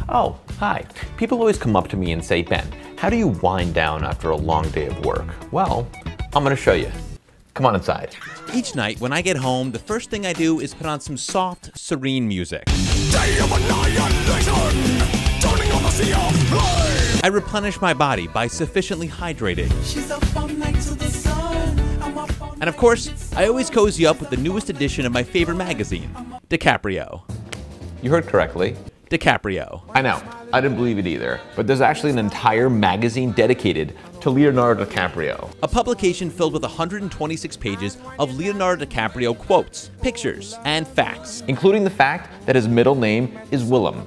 Oh, hi. People always come up to me and say, Ben, how do you wind down after a long day of work? Well, I'm gonna show you. Come on inside. Each night when I get home, the first thing I do is put on some soft, serene music. Day of annihilation, turning on the sea of flame. I replenish my body by sufficiently hydrating. She's up all night to the sun. I'm up all And of course, I always cozy up with the newest edition of my favorite magazine, DiCaprio. You heard correctly. DiCaprio. I know, I didn't believe it either, but there's actually an entire magazine dedicated to Leonardo DiCaprio. A publication filled with 126 pages of Leonardo DiCaprio quotes, pictures, and facts. Including the fact that his middle name is Willem.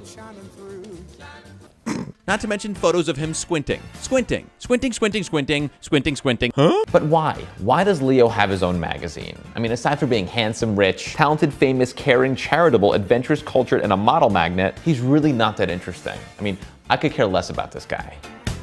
Not to mention photos of him squinting. Squinting. Squinting, squinting, squinting, squinting, squinting. Huh? But why? Why does Leo have his own magazine? I mean, aside from being handsome, rich, talented, famous, caring, charitable, adventurous, cultured, and a model magnet, he's really not that interesting. I mean, I could care less about this guy.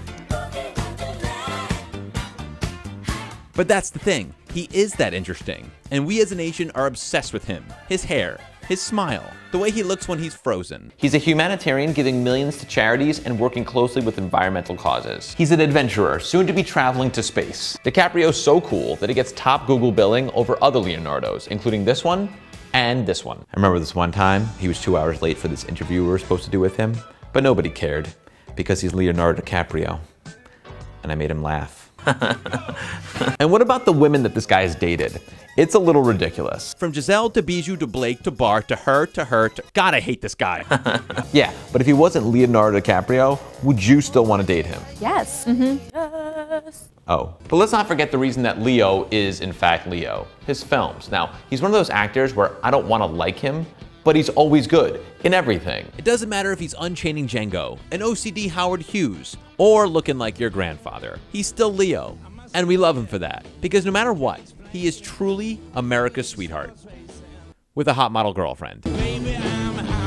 But that's the thing. He is that interesting. And we as a nation are obsessed with him. His hair, his smile, the way he looks when he's frozen. He's a humanitarian giving millions to charities and working closely with environmental causes. He's an adventurer, soon to be traveling to space. DiCaprio's so cool that he gets top Google billing over other Leonardos, including this one and this one. I remember this one time, he was 2 hours late for this interview we were supposed to do with him, but nobody cared because he's Leonardo DiCaprio. And I made him laugh. And what about the women that this guy has dated? It's a little ridiculous. From Giselle to Bijou to Blake to Bart to her to... God, I hate this guy. Yeah, but if he wasn't Leonardo DiCaprio, would you still want to date him? Yes. Yes. Oh, but let's not forget the reason that Leo is in fact Leo, his films. Now, he's one of those actors where I don't want to like him, but he's always good in everything. It doesn't matter if he's Unchaining Django, an OCD Howard Hughes, or looking like your grandfather. He's still Leo, and we love him for that. Because no matter what, he is truly America's sweetheart with a hot model girlfriend. Baby, I'm high.